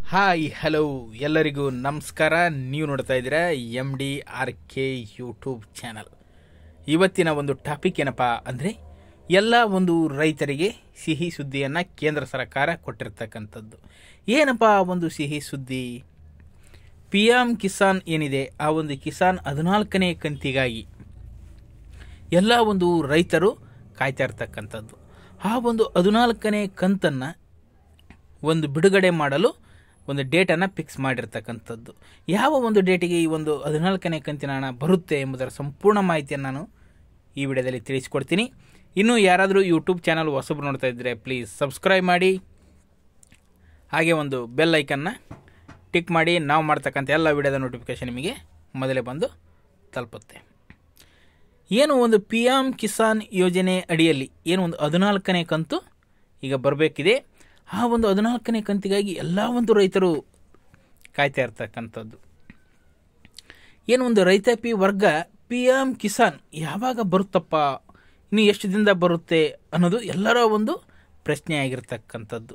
Hi hello ಎಲ್ಲರಿಗೂ ನಮಸ್ಕಾರ. ನೀವು ನೋಡ್ತಾ ಇದ್ದೀರಾ MDRK ಯೂಟ್ಯೂಬ್ ಚಾನಲ್. ಇವತ್ತಿನ ಒಂದು ಟಾಪಿಕ್ ಏನಪ್ಪ ಅಂದರೆ, ಎಲ್ಲ ಒಂದು ರೈತರಿಗೆ ಸಿಹಿ ಸುದ್ದಿಯನ್ನು ಕೇಂದ್ರ ಸರ್ಕಾರ ಕೊಟ್ಟಿರ್ತಕ್ಕಂಥದ್ದು. ಏನಪ್ಪ ಒಂದು ಸಿಹಿ ಸುದ್ದಿ? pm-kisan ಏನಿದೆ, ಆ ಒಂದು ಕಿಸಾನ್ 14ನೇ ಕಂತಿಗಾಗಿ ಎಲ್ಲ ಒಂದು ರೈತರು ಕಾಯ್ತಾ ಇರ್ತಕ್ಕಂಥದ್ದು. ಆ ಒಂದು 14ನೇ ಕಂತನ್ನು ಒಂದು ಬಿಡುಗಡೆ ಮಾಡಲು ಒಂದು ಡೇಟನ್ನು ಫಿಕ್ಸ್ ಮಾಡಿರ್ತಕ್ಕಂಥದ್ದು. ಯಾವ ಒಂದು ಡೇಟಿಗೆ ಈ ಒಂದು 14ನೇ ಕಂತಿನ ಹಣ ಬರುತ್ತೆ ಎಂಬುದರ ಸಂಪೂರ್ಣ ಮಾಹಿತಿಯನ್ನು ನಾನು ಈ ವಿಡಿಯೋದಲ್ಲಿ ತಿಳಿಸ್ಕೊಡ್ತೀನಿ. ಇನ್ನು ಯಾರಾದರೂ ಯೂಟ್ಯೂಬ್ ಚಾನಲ್ ಹೊಸಬ್ರು ನೋಡ್ತಾ ಇದ್ದರೆ ಪ್ಲೀಸ್ ಸಬ್ಸ್ಕ್ರೈಬ್ ಮಾಡಿ, ಹಾಗೆ ಒಂದು ಬೆಲ್ ಐಕನ್ನ ಟಿಕ್ ಮಾಡಿ. ನಾವು ಮಾಡ್ತಕ್ಕಂಥ ಎಲ್ಲ ವಿಡಿಯೋದ ನೋಟಿಫಿಕೇಷನ್ ನಿಮಗೆ ಮೊದಲೇ ಬಂದು ತಲುಪುತ್ತೆ. ಏನು ಒಂದು pm-kisan ಯೋಜನೆ ಅಡಿಯಲ್ಲಿ ಏನು ಒಂದು 14ನೇ ಕಂತು ಈಗ ಬರಬೇಕಿದೆ. ಆ ಒಂದು 14ನೇ ಕಂತಿಗಾಗಿ ಎಲ್ಲ ಒಂದು ರೈತರು ಕಾಯ್ತಾ ಇರ್ತಕ್ಕಂಥದ್ದು. ಏನು ಒಂದು ರೈತಾಪಿ ವರ್ಗ pm-kisan ಯಾವಾಗ ಬರುತ್ತಪ್ಪ, ಇನ್ನು ಎಷ್ಟು ದಿನದ ಬರುತ್ತೆ ಅನ್ನೋದು ಎಲ್ಲರ ಒಂದು ಪ್ರಶ್ನೆ ಆಗಿರ್ತಕ್ಕಂಥದ್ದು.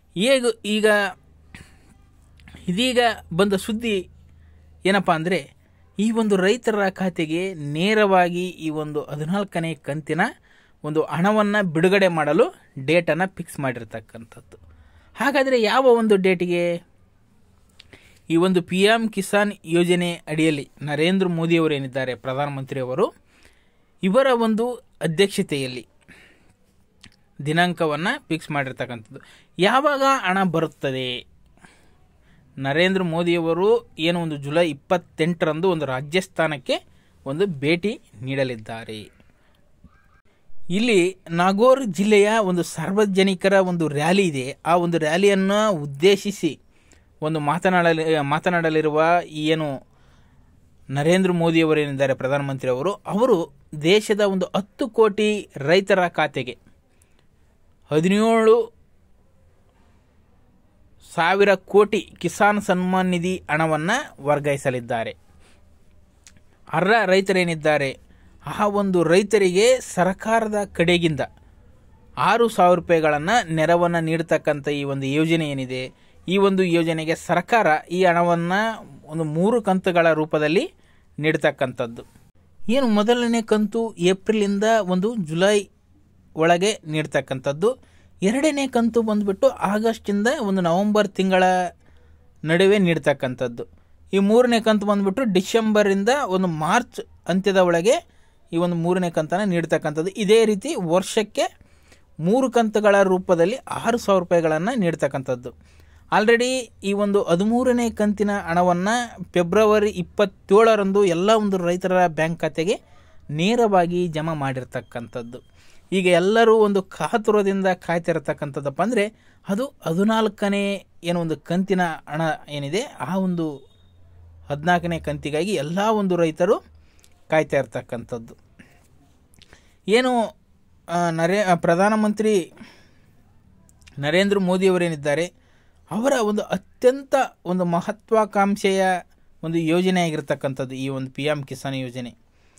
ಇದೀಗ ಬಂದ ಸುದ್ದಿ ಏನಪ್ಪ ಅಂದರೆ, ಈ ಒಂದು ರೈತರ ಖಾತೆಗೆ ನೇರವಾಗಿ ಈ ಒಂದು 14ನೇ ಕಂತಿನ ಒಂದು ಹಣವನ್ನು ಬಿಡುಗಡೆ ಮಾಡಲು ಡೇಟನ್ನು ಫಿಕ್ಸ್ ಮಾಡಿರ್ತಕ್ಕಂಥದ್ದು. ಹಾಗಾದರೆ ಯಾವ ಒಂದು ಡೇಟಿಗೆ ಈ ಒಂದು pm-kisan ಯೋಜನೆ ಅಡಿಯಲ್ಲಿ ನರೇಂದ್ರ ಮೋದಿಯವರು ಏನಿದ್ದಾರೆ ಪ್ರಧಾನಮಂತ್ರಿಯವರು, ಇವರ ಒಂದು ಅಧ್ಯಕ್ಷತೆಯಲ್ಲಿ ದಿನಾಂಕವನ್ನು ಫಿಕ್ಸ್ ಮಾಡಿರ್ತಕ್ಕಂಥದ್ದು. ಯಾವಾಗ ಹಣ ಬರುತ್ತದೆ? ನರೇಂದ್ರ ಮೋದಿಯವರು ಏನು ಒಂದು ಜುಲೈ 28ರಂದು ಒಂದು ರಾಜಸ್ಥಾನಕ್ಕೆ ಒಂದು ಭೇಟಿ ನೀಡಲಿದ್ದಾರೆ. ಇಲ್ಲಿ ನಾಗೋರ್ ಜಿಲ್ಲೆಯ ಒಂದು ಸಾರ್ವಜನಿಕರ ಒಂದು ರ್ಯಾಲಿ ಇದೆ. ಆ ಒಂದು ರ್ಯಾಲಿಯನ್ನು ಉದ್ದೇಶಿಸಿ ಒಂದು ಮಾತನಾಡಲಿರುವ ಏನು ನರೇಂದ್ರ ಮೋದಿಯವರೇನಿದ್ದಾರೆ ಪ್ರಧಾನಮಂತ್ರಿ ಅವರು ದೇಶದ ಒಂದು 10 ಕೋಟಿ ರೈತರ ಖಾತೆಗೆ 17,000 ಕೋಟಿ ಕಿಸಾನ್ ಸನ್ಮಾನ್ ನಿಧಿ ಹಣವನ್ನು ವರ್ಗಾಯಿಸಲಿದ್ದಾರೆ. ಅರ್ಹ ರೈತರೇನಿದ್ದಾರೆ, ಆ ಒಂದು ರೈತರಿಗೆ ಸರ್ಕಾರದ ಕಡೆಗಿಂದ 6,000 ರೂಪಾಯಿಗಳನ್ನು ನೆರವನ್ನು ನೀಡತಕ್ಕಂಥ ಈ ಒಂದು ಯೋಜನೆ ಏನಿದೆ, ಈ ಒಂದು ಯೋಜನೆಗೆ ಸರ್ಕಾರ ಈ ಹಣವನ್ನು ಒಂದು 3 ಕಂತುಗಳ ರೂಪದಲ್ಲಿ ನೀಡತಕ್ಕಂಥದ್ದು. ಏನು ಮೊದಲನೇ ಕಂತು ಏಪ್ರಿಲಿಂದ ಒಂದು ಜುಲೈ ಒಳಗೆ ನೀಡ್ತಕ್ಕಂಥದ್ದು. 2ನೇ ಕಂತು ಬಂದುಬಿಟ್ಟು ಆಗಸ್ಟಿಂದ ಒಂದು ನವಂಬರ್ ತಿಂಗಳ ನಡುವೆ ನೀಡ್ತಕ್ಕಂಥದ್ದು. ಈ 3ನೇ ಕಂತು ಬಂದುಬಿಟ್ಟು ಡಿಸೆಂಬರಿಂದ ಒಂದು ಮಾರ್ಚ್ ಅಂತ್ಯದ ಒಳಗೆ ಈ ಒಂದು 3ನೇ ಕಂತನ್ನು ನೀಡ್ತಕ್ಕಂಥದ್ದು. ಇದೇ ರೀತಿ ವರ್ಷಕ್ಕೆ 3 ಕಂತುಗಳ ರೂಪದಲ್ಲಿ 6,000 ರೂಪಾಯಿಗಳನ್ನು ನೀಡ್ತಕ್ಕಂಥದ್ದು. ಆಲ್ರೆಡಿ ಈ ಒಂದು 13ನೇ ಕಂತಿನ ಹಣವನ್ನು ಫೆಬ್ರವರಿ 27ರಂದು ಎಲ್ಲ ಒಂದು ರೈತರ ಬ್ಯಾಂಕ್ ಖಾತೆಗೆ ನೇರವಾಗಿ ಜಮಾ ಮಾಡಿರ್ತಕ್ಕಂಥದ್ದು. ಈಗ ಎಲ್ಲರೂ ಒಂದು ಕಾತುರದಿಂದ ಕಾಯ್ತಿರತಕ್ಕಂಥದ್ದಪ್ಪ ಅಂದರೆ, ಅದು 14ನೇ ಏನು ಒಂದು ಕಂತಿನ ಹಣ ಏನಿದೆ, ಆ ಒಂದು 14ನೇ ಕಂತಿಗಾಗಿ ಎಲ್ಲ ಒಂದು ರೈತರು ಕಾಯ್ತಾ ಇರ್ತಕ್ಕಂಥದ್ದು. ಏನು ಪ್ರಧಾನಮಂತ್ರಿ ನರೇಂದ್ರ ಮೋದಿಯವರೇನಿದ್ದಾರೆ, ಅವರ ಒಂದು ಅತ್ಯಂತ ಒಂದು ಮಹತ್ವಾಕಾಂಕ್ಷೆಯ ಒಂದು ಯೋಜನೆ ಆಗಿರ್ತಕ್ಕಂಥದ್ದು ಈ ಒಂದು pm-kisan ಯೋಜನೆ.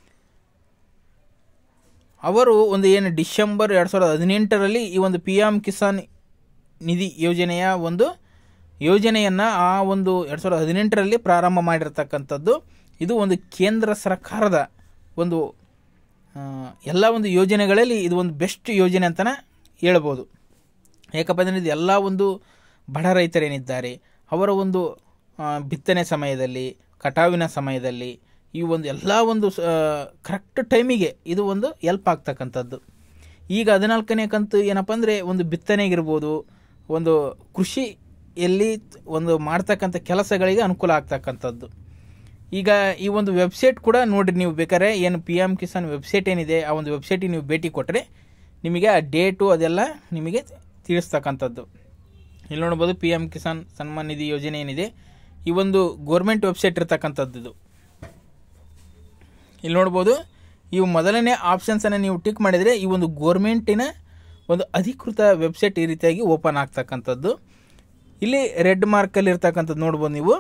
ಅವರು ಒಂದು ಏನು ಡಿಸೆಂಬರ್ 2018ರಲ್ಲಿ ಈ ಒಂದು pm-kisan ನಿಧಿ ಯೋಜನೆಯ ಒಂದು ಯೋಜನೆಯನ್ನು ಆ ಒಂದು 2018ರಲ್ಲಿ ಪ್ರಾರಂಭ ಮಾಡಿರ್ತಕ್ಕಂಥದ್ದು. ಇದು ಒಂದು ಕೇಂದ್ರ ಸರ್ಕಾರದ ಒಂದು ಎಲ್ಲ ಒಂದು ಯೋಜನೆಗಳಲ್ಲಿ ಇದು ಒಂದು ಬೆಸ್ಟ್ ಯೋಜನೆ ಅಂತಲೇ ಹೇಳ್ಬೋದು. ಯಾಕಪ್ಪ ಅಂದರೆ ಇದು ಎಲ್ಲ ಒಂದು ಬಡ ರೈತರೇನಿದ್ದಾರೆ, ಅವರ ಒಂದು ಬಿತ್ತನೆ ಸಮಯದಲ್ಲಿ, ಕಟಾವಿನ ಸಮಯದಲ್ಲಿ, ಈ ಒಂದು ಎಲ್ಲ ಒಂದು ಕರೆಕ್ಟ್ ಟೈಮಿಗೆ ಇದು ಒಂದು ಹೆಲ್ಪ್ ಆಗ್ತಕ್ಕಂಥದ್ದು. ಈಗ 14ನೇ ಕಂತು ಏನಪ್ಪ ಅಂದರೆ, ಒಂದು ಬಿತ್ತನೆಗಿರ್ಬೋದು, ಒಂದು ಕೃಷಿಯಲ್ಲಿ ಒಂದು ಮಾಡ್ತಕ್ಕಂಥ ಕೆಲಸಗಳಿಗೆ ಅನುಕೂಲ ಆಗ್ತಕ್ಕಂಥದ್ದು. ಈಗ ಈ ಒಂದು ವೆಬ್ಸೈಟ್ ಕೂಡ ನೋಡಿರಿ, ನೀವು ಬೇಕಾದ್ರೆ ಏನು pm-kisan ವೆಬ್ಸೈಟ್ ಏನಿದೆ, ಆ ಒಂದು ವೆಬ್ಸೈಟಿಗೆ ನೀವು ಭೇಟಿ ಕೊಟ್ಟರೆ ನಿಮಗೆ ಆ ಡೇಟು ಅದೆಲ್ಲ ನಿಮಗೆ ತಿಳಿಸ್ತಕ್ಕಂಥದ್ದು. ಇಲ್ಲಿ ನೋಡ್ಬೋದು pm-kisan ಸನ್ಮಾನ್ ನಿಧಿ ಯೋಜನೆ ಏನಿದೆ, ಈ ಒಂದು ಗೋರ್ಮೆಂಟ್ ವೆಬ್ಸೈಟ್ ಇರ್ತಕ್ಕಂಥದ್ದು. ಇದು ಇಲ್ಲಿ ನೋಡ್ಬೋದು, ಈ ಮೊದಲನೇ ಆಪ್ಷನ್ಸನ್ನು ನೀವು ಟಿಕ್ ಮಾಡಿದರೆ ಈ ಒಂದು ಗೋರ್ಮೆಂಟಿನ ಒಂದು ಅಧಿಕೃತ ವೆಬ್ಸೈಟ್ ಈ ರೀತಿಯಾಗಿ ಓಪನ್ ಆಗ್ತಕ್ಕಂಥದ್ದು. ಇಲ್ಲಿ ರೆಡ್ ಮಾರ್ಕಲ್ಲಿ ಇರ್ತಕ್ಕಂಥದ್ದು ನೋಡ್ಬೋದು ನೀವು,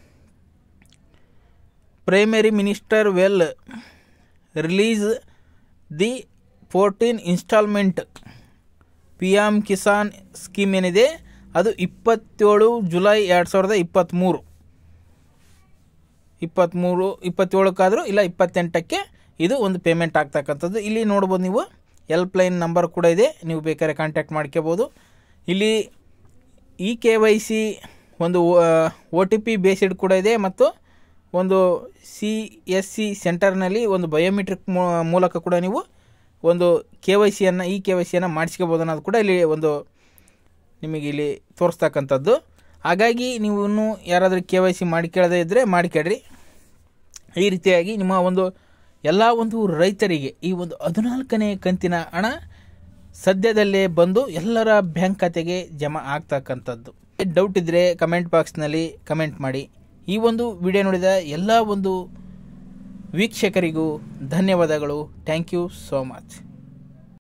primary minister well release the 14 installment pm-kisan scheme ಏನಿದೆ ಅದು 27 ಜುಲೈ 2023 27ಕ್ಕಾದರೂ ಇಲ್ಲ 28ಕ್ಕೆ ಇದು ಒಂದು ಪೇಮೆಂಟ್ ಆಗ್ತಕ್ಕಂಥದ್ದು. ಇಲ್ಲಿ ನೋಡ್ಬೋದು ನೀವು ಹೆಲ್ಪ್ಲೈನ್ ನಂಬರ್ ಕೂಡ ಇದೆ, ನೀವು ಬೇಕಾದ್ರೆ ಕಾಂಟ್ಯಾಕ್ಟ್ ಮಾಡ್ಕೋಬೋದು. ಇಲ್ಲಿ KYC ಒಂದು OTP ಬೇಸ್ಡ್ ಕೂಡ ಇದೆ ಮತ್ತು ಒಂದು CSC ಸೆಂಟರ್ನಲ್ಲಿ ಒಂದು ಬಯೋಮೆಟ್ರಿಕ್ ಮೂಲಕ ಕೂಡ ನೀವು ಒಂದು KYCಯನ್ನು ಮಾಡಿಸ್ಕೋಬೋದು ಅನ್ನೋದು ಕೂಡ ಇಲ್ಲಿ ಒಂದು ನಿಮಗೆ ಇಲ್ಲಿ ತೋರಿಸ್ತಕ್ಕಂಥದ್ದು. ಹಾಗಾಗಿ ನೀವು ಇನ್ನೂ ಯಾರಾದರೂ KYC ಮಾಡಿಕೊಳ್ಳದೇ ಇದ್ದರೆ ಮಾಡಿಕೊಳ್ಳ್ರಿ. ಈ ರೀತಿಯಾಗಿ ನಿಮ್ಮ ಒಂದು ಎಲ್ಲ ಒಂದು ರೈತರಿಗೆ ಈ ಒಂದು 14ನೇ ಕಂತಿನ ಹಣ ಸದ್ಯದಲ್ಲೇ ಬಂದು ಎಲ್ಲರ ಬ್ಯಾಂಕ್ ಖಾತೆಗೆ ಜಮಾ ಆಗ್ತಕ್ಕಂಥದ್ದು. ಡೌಟ್ ಇದ್ದರೆ ಕಮೆಂಟ್ ಬಾಕ್ಸ್ನಲ್ಲಿ ಕಮೆಂಟ್ ಮಾಡಿ. ಈ ಒಂದು ವಿಡಿಯೋ ನೋಡಿದ ಎಲ್ಲ ಒಂದು ವೀಕ್ಷಕರಿಗೂ ಧನ್ಯವಾದಗಳು. Thank you so much.